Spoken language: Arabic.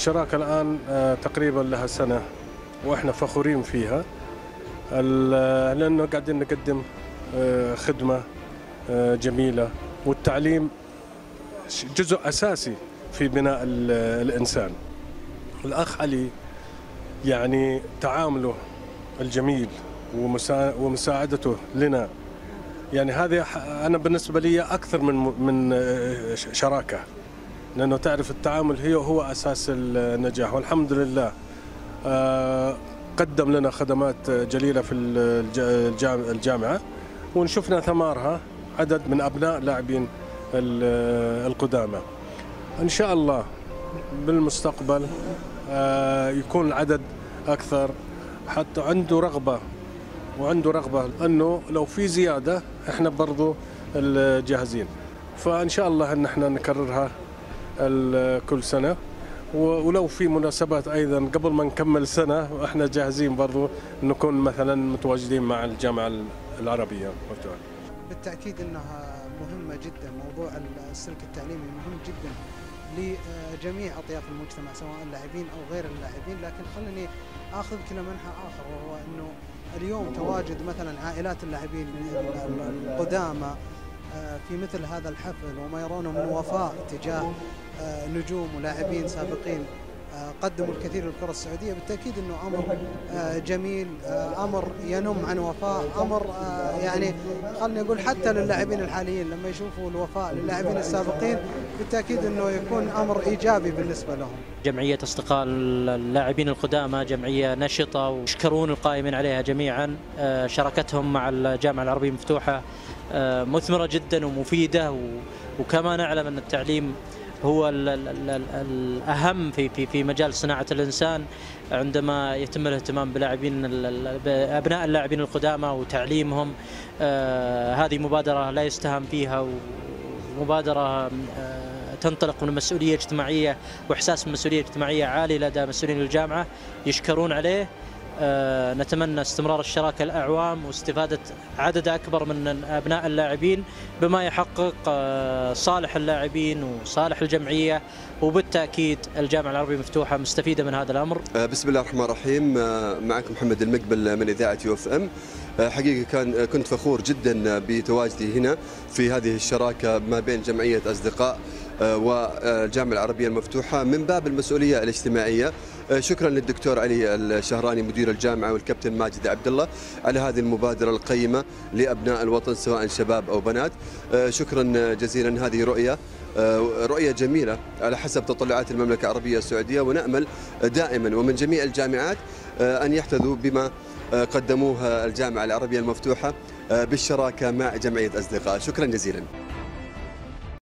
الشراكة الآن تقريبا لها سنة، وإحنا فخورين فيها لأنه قاعدين نقدم خدمة جميلة، والتعليم جزء أساسي في بناء الإنسان. الأخ علي يعني تعامله الجميل ومساعدته لنا، يعني هذه أنا بالنسبة لي أكثر من شراكة، لأنه تعرف التعامل هو أساس النجاح. والحمد لله قدم لنا خدمات جليلة في الجامعة، ونشوفنا ثمارها عدد من أبناء لاعبين القدامى. إن شاء الله بالمستقبل يكون العدد أكثر، حتى عنده رغبة أنه لو في زيادة إحنا برضو الجاهزين. فإن شاء الله أن احنا نكررها كل سنة، ولو في مناسبات أيضا قبل ما نكمل سنة احنا جاهزين برضو نكون مثلا متواجدين مع الجامعة العربية. بالتأكيد أنها مهمة جدا، موضوع السلك التعليمي مهم جدا لجميع أطياف المجتمع سواء اللاعبين أو غير اللاعبين. لكن خلني آخذ كلا منحى آخر، وهو أنه اليوم تواجد مثلا عائلات اللاعبين القدامى في مثل هذا الحفل، وما يرونه من وفاء تجاه نجوم ولاعبين سابقين قدموا الكثير للكرة السعودية. بالتأكيد أنه أمر جميل، أمر ينم عن وفاء، أمر يعني خلني أقول حتى للاعبين الحاليين لما يشوفوا الوفاء للاعبين السابقين بالتأكيد أنه يكون أمر إيجابي بالنسبة لهم. جمعية أصدقاء اللاعبين القدامى جمعية نشطة، ويشكرون القائمين عليها جميعا. شراكتهم مع الجامعة العربية المفتوحة مثمرة جدا ومفيدة، وكما نعلم أن التعليم هو الأهم في مجال صناعة الإنسان. عندما يتم الاهتمام بأبناء اللاعبين القدامى وتعليمهم، هذه مبادرة لا يستهان فيها، ومبادرة تنطلق من مسؤولية اجتماعية وإحساس بالمسؤولية الاجتماعية عالي لدى مسؤولين الجامعة يشكرون عليه. نتمنى استمرار الشراكة الأعوام واستفادة عدد أكبر من أبناء اللاعبين بما يحقق صالح اللاعبين وصالح الجمعية، وبالتأكيد الجامعة العربية المفتوحة مستفيدة من هذا الأمر. بسم الله الرحمن الرحيم. معكم محمد المقبل من إذاعة UFM. حقيقة كنت فخور جدا بتواجدي هنا في هذه الشراكة ما بين جمعية أصدقاء والجامعة العربية المفتوحة من باب المسؤولية الاجتماعية. شكرا للدكتور علي الشهراني مدير الجامعة والكابتن ماجد عبد الله على هذه المبادرة القيمة لأبناء الوطن سواء شباب أو بنات. شكرا جزيلا. هذه رؤية جميلة على حسب تطلعات المملكة العربية السعودية، ونأمل دائما ومن جميع الجامعات أن يحتذوا بما قدموها الجامعة العربية المفتوحة بالشراكة مع جمعية أصدقاء. شكرا جزيلا.